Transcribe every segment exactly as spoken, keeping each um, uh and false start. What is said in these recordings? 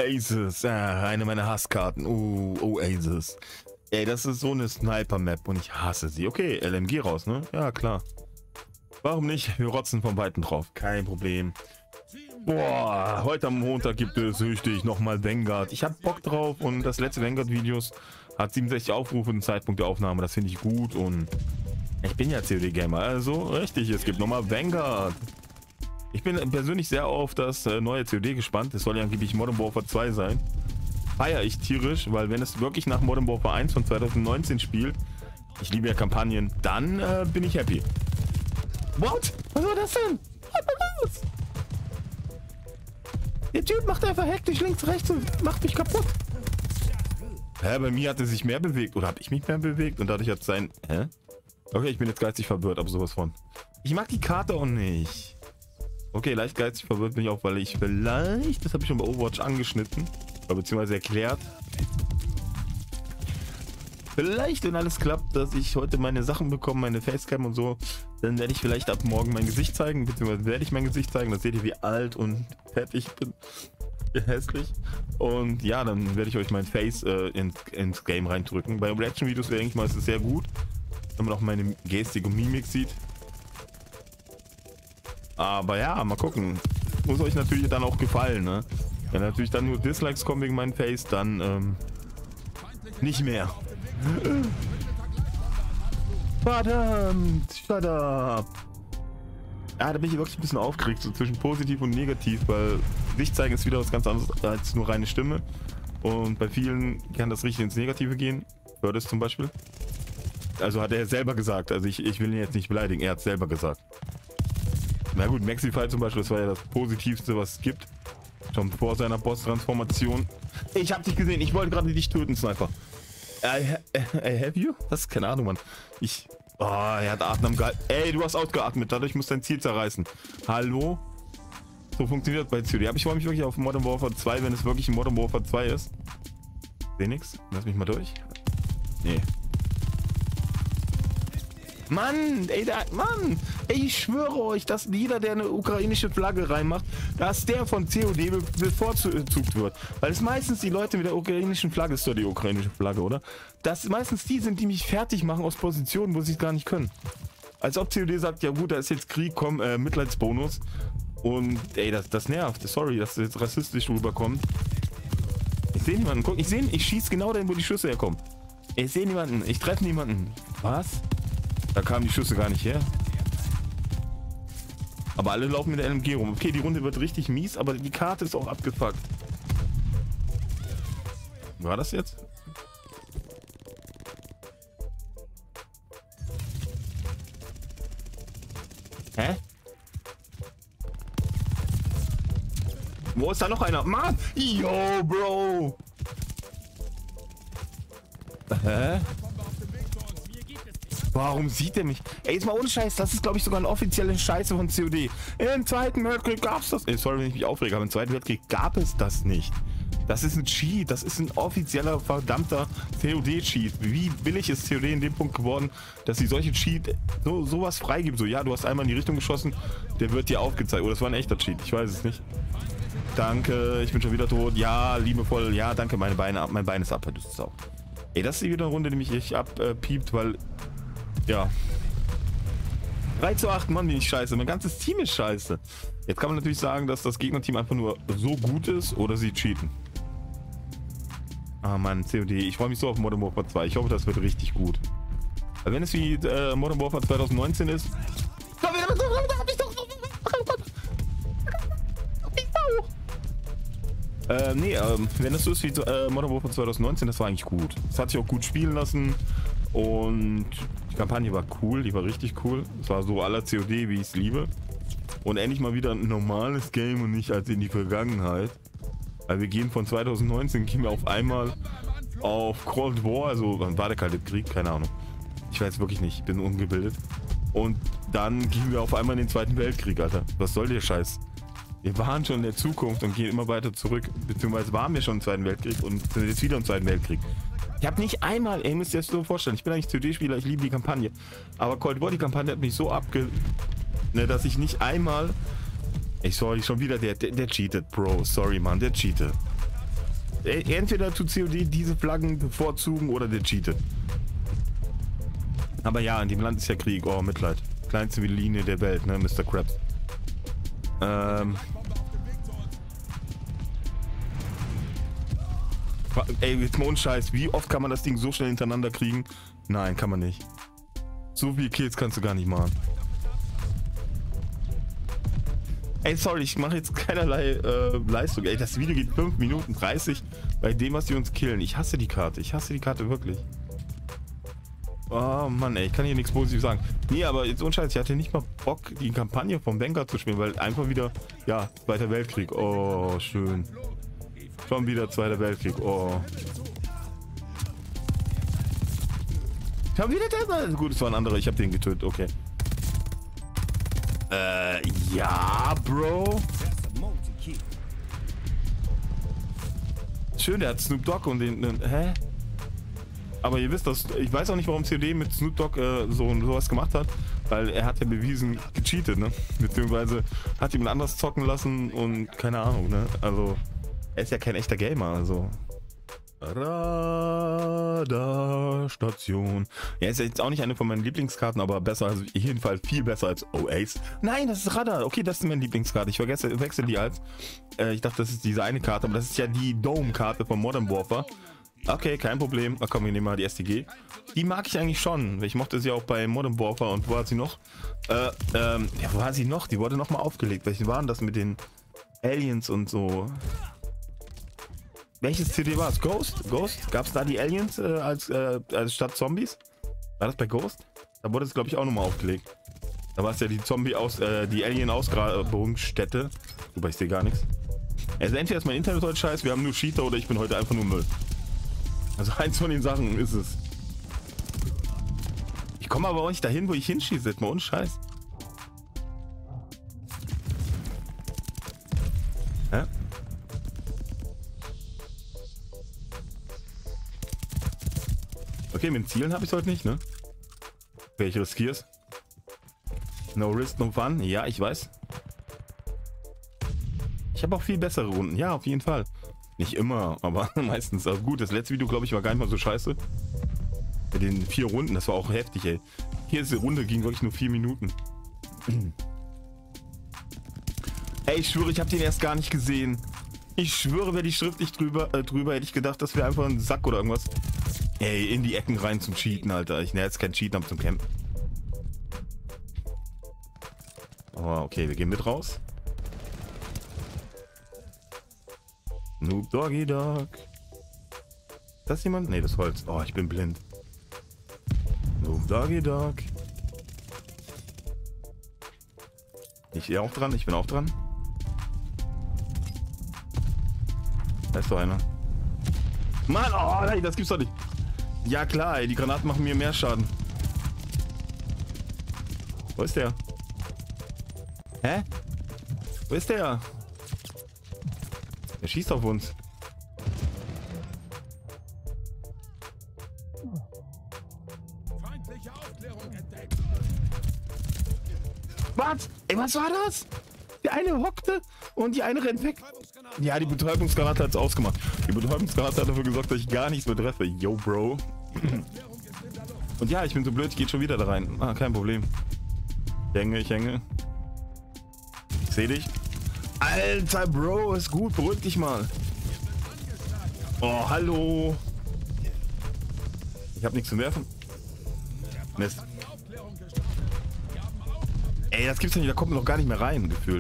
Oasis, ah, eine meiner Hasskarten. Uh, Oasis. Ey, das ist so eine Sniper-Map und ich hasse sie. Okay, L M G raus, ne? Ja, klar. Warum nicht? Wir rotzen von Weitem drauf. Kein Problem. Boah, heute am Montag gibt es richtig nochmal Vanguard. Ich hab Bock drauf und das letzte Vanguard-Videos hat siebenundsechzig Aufrufe im Zeitpunkt der Aufnahme. Das finde ich gut und ich bin ja C O D-Gamer. Also richtig, es gibt nochmal Vanguard. Ich bin persönlich sehr auf das äh, neue C O D gespannt. Es soll ja angeblich Modern Warfare zwei sein. Feier ich tierisch, weil wenn es wirklich nach Modern Warfare eins von zweitausendneunzehn spielt, ich liebe ja Kampagnen, dann äh, bin ich happy. What? Was war das denn? Was war das? Der Typ macht einfach hektisch links, rechts und macht mich kaputt. Hä, bei mir hat er sich mehr bewegt. Oder habe ich mich mehr bewegt? Und dadurch hat sein... Hä? Okay, ich bin jetzt geistig verwirrt, aber sowas von. Ich mag die Karte auch nicht. Okay, leicht geistig verwirrt bin ich auch, weil ich vielleicht... Das habe ich schon bei Overwatch angeschnitten. Oder beziehungsweise erklärt. Vielleicht, wenn alles klappt, dass ich heute meine Sachen bekomme, meine Facecam und so, dann werde ich vielleicht ab morgen mein Gesicht zeigen, beziehungsweise werde ich mein Gesicht zeigen. Da seht ihr, wie alt und fett ich bin. Hässlich. Und ja, dann werde ich euch mein Face äh, ins, ins Game reindrücken. Bei Reaction-Videos denke ich mal, ist es sehr gut, wenn man auch meine Gestik und Mimik sieht. Aber ja, mal gucken. Muss euch natürlich dann auch gefallen, ne? Wenn natürlich dann nur Dislikes kommen wegen meinem Face, dann ähm, nicht mehr. Verdammt, shut up. Ja, da bin ich wirklich ein bisschen aufgeregt, so zwischen positiv und negativ, weil Gesicht zeigen ist wieder was ganz anderes als nur reine Stimme. Und bei vielen kann das richtig ins Negative gehen. Hört es zum Beispiel. Also hat er selber gesagt, also ich, ich will ihn jetzt nicht beleidigen, er hat es selber gesagt. Na gut, Maxify zum Beispiel, das war ja das Positivste, was es gibt. Schon vor seiner Boss-Transformation. Ich hab dich gesehen, ich wollte gerade dich töten, Sniper. I, I have you? Das ist keine Ahnung, Mann. Ich... Oh, er hat Atmen gehalten. Ey, du hast ausgeatmet, dadurch muss dein Ziel zerreißen. Hallo? So funktioniert das bei C O D. Aber ich freue mich wirklich auf Modern Warfare zwei, wenn es wirklich Modern Warfare zwei ist. Seh nix. Lass mich mal durch. Nee. Mann, ey, da, Mann, ey, ich schwöre euch, dass jeder, der eine ukrainische Flagge reinmacht, dass der von C O D be bevorzugt wird. Weil es meistens die Leute mit der ukrainischen Flagge, ist doch die ukrainische Flagge, oder? Dass meistens die sind, die mich fertig machen aus Positionen, wo sie es gar nicht können. Als ob C O D sagt, ja gut, da ist jetzt Krieg, komm, äh, Mitleidsbonus. Und ey, das, das nervt. Sorry, dass das jetzt rassistisch rüberkommt. Ich sehe niemanden. Guck, ich sehe, ich schieße genau dahin, wo die Schüsse herkommen. Ich sehe niemanden. Ich treffe niemanden. Was? Da kamen die Schüsse gar nicht her. Aber alle laufen mit der L M G rum. Okay, die Runde wird richtig mies, aber die Karte ist auch abgefuckt. War das jetzt? Hä? Wo ist da noch einer? Mann! Yo, Bro! Hä? Warum sieht er mich? Ey, jetzt mal ohne Scheiß, das ist glaube ich sogar eine offizielle Scheiße von C O D. Im Zweiten Weltkrieg gab es das. Ey, sorry, wenn ich mich aufrege, aber im Zweiten Weltkrieg gab es das nicht. Das ist ein Cheat, das ist ein offizieller, verdammter C O D-Cheat. Wie billig ist C O D in dem Punkt geworden, dass sie solche Cheat, so, sowas freigeben? So, ja, du hast einmal in die Richtung geschossen, der wird dir aufgezeigt. Oder das war ein echter Cheat, ich weiß es nicht. Danke, ich bin schon wieder tot. Ja, liebevoll, ja, danke, meine Beine ab, mein Bein ist ab, du bist auch. Ey, das ist wieder eine Runde, die mich echt abpiept, weil... Ja. drei zu acht, Mann, bin ich scheiße. Mein ganzes Team ist scheiße. Jetzt kann man natürlich sagen, dass das Gegnerteam einfach nur so gut ist oder sie cheaten. Ah, Mann, C O D. Ich freue mich so auf Modern Warfare zwei. Ich hoffe, das wird richtig gut. Also wenn es wie äh, Modern Warfare zwanzig neunzehn ist... Äh, nee, ähm, wenn das so ist wie äh, Modern Warfare zwanzig neunzehn, das war eigentlich gut. Das hat sich auch gut spielen lassen und die Kampagne war cool, die war richtig cool. Es war so à la C O D, wie ich es liebe. Und endlich mal wieder ein normales Game und nicht als in die Vergangenheit. Weil wir gehen von zwanzig neunzehn, gehen wir auf einmal auf Cold War, also wann war der Kalte Krieg, keine Ahnung. Ich weiß wirklich nicht, ich bin ungebildet. Und dann gehen wir auf einmal in den Zweiten Weltkrieg, Alter. Was soll der Scheiß? Wir waren schon in der Zukunft und gehen immer weiter zurück, beziehungsweise waren wir schon im Zweiten Weltkrieg und sind jetzt wieder im Zweiten Weltkrieg. Ich habe nicht einmal, ey, müsst ihr euch so vorstellen, ich bin eigentlich C O D-Spieler, ich liebe die Kampagne, aber Cold War, die Kampagne hat mich so abge... Ne, dass ich nicht einmal... Ey, sorry, schon wieder der, der, der cheatet, Bro, sorry, Mann, der cheatet. Entweder tut C O D diese Flaggen bevorzugen oder der cheatet. Aber ja, in dem Land ist ja Krieg. Oh, Mitleid. Kleinste Linie der Welt, ne, Mister Krabs. Ähm. Ey, jetzt mal unscheiß. Wie oft kann man das Ding so schnell hintereinander kriegen? Nein, kann man nicht. So viele Kills kannst du gar nicht machen. Ey, sorry, ich mache jetzt keinerlei äh, Leistung. Ey, das Video geht fünf Minuten dreißig bei dem, was die uns killen. Ich hasse die Karte. Ich hasse die Karte wirklich. Oh Mann, ey, ich kann hier nichts Positives sagen. Nee, aber jetzt unscheiß, ich hatte nicht mal Bock, die Kampagne vom Vanguard zu spielen, weil einfach wieder, ja, Zweiter Weltkrieg. Oh, schön. Schon wieder Zweiter Weltkrieg. Oh. Ich hab wieder das. Gut, es war ein anderer. Ich hab den getötet. Okay. Äh, ja, Bro. Schön, der hat Snoop Dogg und den, den hä? Aber ihr wisst das, ich weiß auch nicht, warum C O D mit Snoop Dogg äh, so sowas gemacht hat, weil er hat ja bewiesen gecheatet, ne? Beziehungsweise hat jemand anders zocken lassen und keine Ahnung, ne? Also, er ist ja kein echter Gamer, also. Radarstation. Ja, ist jetzt auch nicht eine von meinen Lieblingskarten, aber besser, also jedenfalls viel besser als Oace. Nein, das ist Radar. Okay, das ist meine Lieblingskarte. Ich vergesse, wechsle die als. Äh, ich dachte, das ist diese eine Karte, aber das ist ja die Dome-Karte von Modern Warfare. Okay, kein Problem. Ach komm, wir nehmen mal die S T G. Die mag ich eigentlich schon. Ich mochte sie auch bei Modern Warfare. Und wo war sie noch? Äh, ähm, ja, wo war sie noch? Die wurde nochmal aufgelegt. Welche waren das mit den Aliens und so? Welches C D war es? Ghost? Ghost? Gab es da die Aliens äh, als, äh, als statt Zombies? War das bei Ghost? Da wurde es, glaube ich, auch nochmal aufgelegt. Da war es ja die Zombie aus, äh, die Alien-Ausgrabungsstätte. Wobei ich sehe gar nichts. Also entweder ist mein Internet heute scheiße, wir haben nur Cheater, oder ich bin heute einfach nur Müll. Also eins von den Sachen ist es. Ich komme aber auch nicht dahin, wo ich hinschieße. Jetzt mal ohne Scheiß. Hä? Okay, mit Zielen habe ich es heute nicht, ne? Okay, ich riskiere es. No risk, no fun. Ja, ich weiß. Ich habe auch viel bessere Runden. Ja, auf jeden Fall. Nicht immer, aber meistens. Also gut, das letzte Video, glaube ich, war gar nicht mal so scheiße. Mit den vier Runden, das war auch heftig, ey. Hier ist die Runde, ging wirklich nur vier Minuten. Ey, ich schwöre, ich habe den erst gar nicht gesehen. Ich schwöre, wäre die Schrift nicht drüber, äh, drüber, hätte ich gedacht, das wäre einfach ein Sack oder irgendwas. Ey, in die Ecken rein zum Cheaten, Alter. Ich nenne jetzt kein Cheaten, aber zum Campen. Oh, okay, wir gehen mit raus. Noob Doggy Dog. Ist das jemand? Ne, das Holz. Oh, ich bin blind. Noob Doggy Dog. Ich bin auch dran, ich bin auch dran. Da ist doch einer. Mann, oh nein, das gibt's doch nicht. Ja klar, ey, die Granaten machen mir mehr Schaden. Wo ist der? Hä? Wo ist der? Er schießt auf uns. Feindliche Aufklärung entdeckt. Was? Ey, was war das? Die eine hockte und die eine rennt weg. Ja, die Betäubungsgranate hat es ausgemacht. Die Betäubungsgranate hat dafür gesorgt, dass ich gar nichts mehr treffe. Yo, Bro. Und ja, ich bin so blöd, ich gehe schon wieder da rein. Ah, kein Problem. Ich hänge, ich hänge. Ich seh dich. Alter, Bro, ist gut. Beruhig dich mal. Oh, hallo. Ich habe nichts zu werfen. Mist. Ey, das gibt's ja nicht. Da kommt man noch gar nicht mehr rein, gefühlt.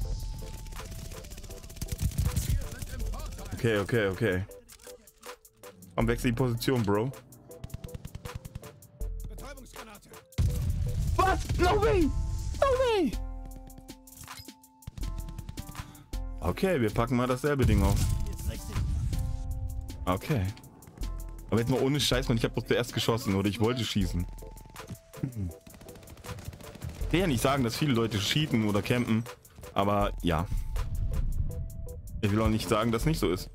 Okay, okay, okay. Komm, wechsel die Position, Bro. Was? No way! No way! Okay, wir packen mal dasselbe Ding auf. Okay. Aber jetzt mal ohne Scheiß, man, ich habe doch zuerst geschossen oder ich wollte schießen. Ich will ja nicht sagen, dass viele Leute cheaten oder campen, aber ja. Ich will auch nicht sagen, dass nicht so ist.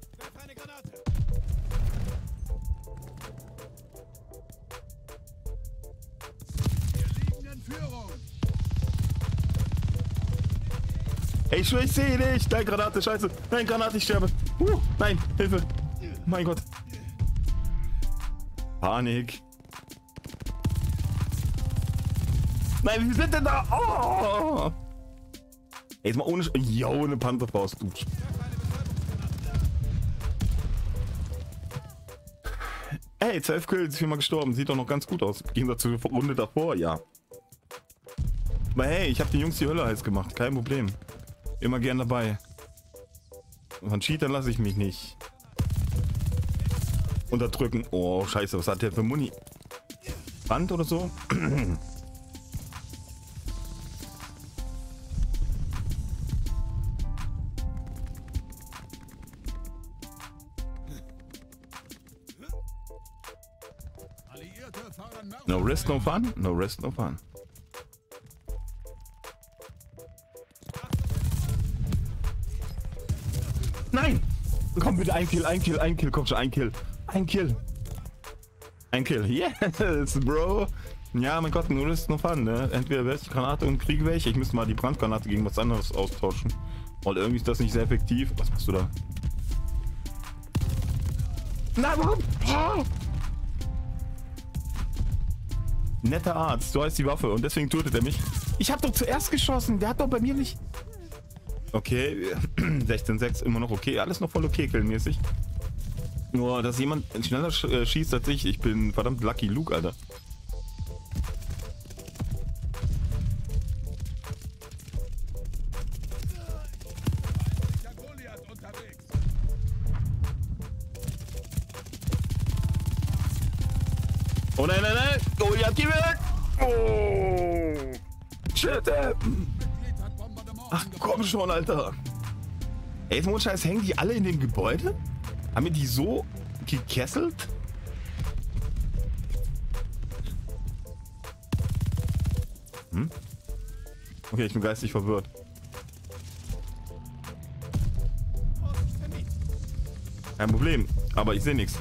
Ey, ich schwöre, ich sehe dich. Nein, Granate, scheiße. Nein, Granate, ich sterbe. Uh, nein, Hilfe. mein Gott. Panik. Nein, wie sind denn da? Oh! Ey, jetzt mal ohne... Ja, ohne Panzerfaust, du. Ey, zwölf Kills, viermal gestorben. Sieht doch noch ganz gut aus. Im Gegensatz zur Runde davor, ja. Aber hey, ich habe den Jungs die Hölle heiß gemacht. Kein Problem. Immer gern dabei. Von Cheatern lasse ich mich nicht unterdrücken. Oh, scheiße, was hat der für Muni? Brand oder so? No risk, no fun? No risk, no fun. Nein! Komm bitte, ein Kill, ein Kill, ein Kill, komm schon, ein Kill. Ein Kill. Ein Kill. Yes, Bro. Ja, mein Gott, no risk, no fun, ne? Entweder welche Granate und kriege welche. Ich müsste mal die Brandgranate gegen was anderes austauschen. Und irgendwie ist das nicht sehr effektiv. Was machst du da? Nein, warum? Oh! Netter Arzt, so heißt die Waffe und deswegen tötet er mich. Ich habe doch zuerst geschossen, der hat doch bei mir nicht... Okay, sechzehn sechs, immer noch okay, alles noch voll okay, killmäßig. Nur, dass jemand schneller sch äh, schießt als ich, ich bin verdammt Lucky Luke, Alter. Oh nein, nein, nein! Oh, ja, geh weg! Oh! Shit! Ach komm schon, Alter! Ey, jetzt Mondscheiß, hängen die alle in dem Gebäude? Haben wir die so gekesselt? Hm? Okay, ich bin geistig verwirrt. Kein Problem, aber ich sehe nichts.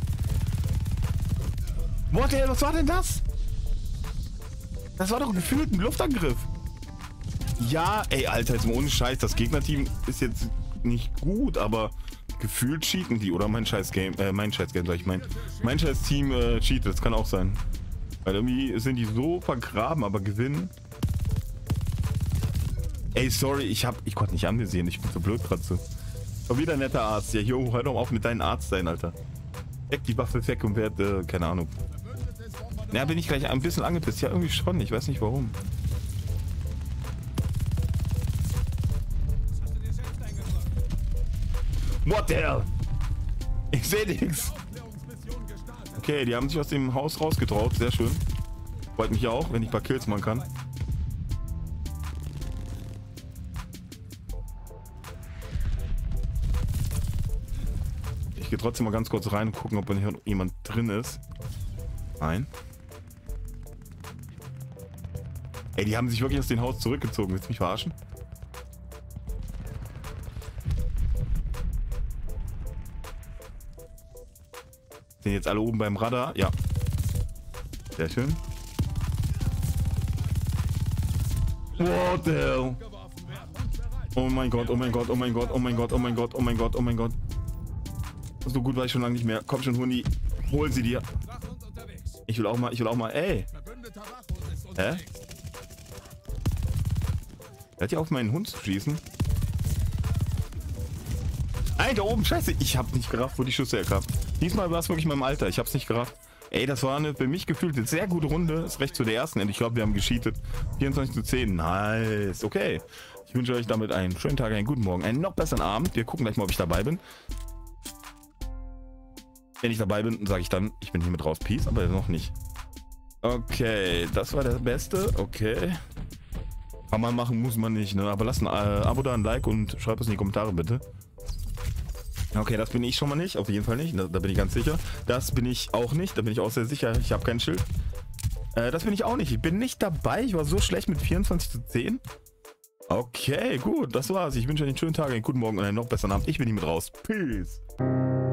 What, ey, was war denn das? Das war doch gefühlt ein Luftangriff. Ja, ey, Alter, jetzt mal ohne Scheiß. Das Gegnerteam ist jetzt nicht gut, aber gefühlt cheaten die. Oder mein scheiß Game, äh, mein scheiß Game, sag ich mein. Mein scheiß Team äh, cheatet, das kann auch sein. Weil irgendwie sind die so vergraben, aber gewinnen. Ey, sorry, ich hab, ich konnte nicht angesehen. Ich bin so blöd gerade so. Aber wieder ein netter Arzt. Ja, jo, hör doch auf mit deinem Arzt sein, Alter. Weg die Waffe weg und werd, äh, keine Ahnung. Ja, bin ich gleich ein bisschen angepisst. Ja, irgendwie schon. Ich weiß nicht warum. What the hell? Ich sehe nichts. Okay, die haben sich aus dem Haus rausgetraut. Sehr schön. Freut mich auch, wenn ich ein paar Kills machen kann. Ich gehe trotzdem mal ganz kurz rein und gucken, ob hier jemand drin ist. Nein. Ey, die haben sich wirklich aus dem Haus zurückgezogen. Willst du mich verarschen? Sind jetzt alle oben beim Radar? Ja. Sehr schön. What the hell? Oh mein Gott, oh mein Gott, oh mein Gott, oh mein Gott, oh mein Gott, oh mein Gott, oh mein Gott. So gut war ich schon lange nicht mehr. Komm schon, Hundi. Hol sie dir. Ich will auch mal, ich will auch mal, ey. Hä? Hört ihr auf, meinen Hund zu schießen? Alter, oben, scheiße. Ich hab nicht gerafft, wo die Schüsse herkamen. Diesmal war es wirklich meinem Alter. Ich hab's nicht gerafft. Ey, das war eine für mich gefühlt eine sehr gute Runde. Ist recht zu der ersten. Und ich glaube, wir haben gescheatet. vierundzwanzig zu zehn. Nice. Okay. Ich wünsche euch damit einen schönen Tag, einen guten Morgen, einen noch besseren Abend. Wir gucken gleich mal, ob ich dabei bin. Wenn ich dabei bin, sage ich dann, ich bin hier mit raus. Peace, aber noch nicht. Okay, das war der Beste. Okay. Kann man machen, muss man nicht, ne? Aber lasst ein äh, Abo da, ein Like und schreibt es in die Kommentare, bitte. Okay, das bin ich schon mal nicht. Auf jeden Fall nicht. Da, da bin ich ganz sicher. Das bin ich auch nicht. Da bin ich auch sehr sicher. Ich habe kein Schild. Äh, das bin ich auch nicht. Ich bin nicht dabei. Ich war so schlecht mit vierundzwanzig zu zehn. Okay, gut. Das war's. Ich wünsche euch einen schönen Tag, einen guten Morgen und einen noch besseren Abend. Ich bin hier mit raus. Peace.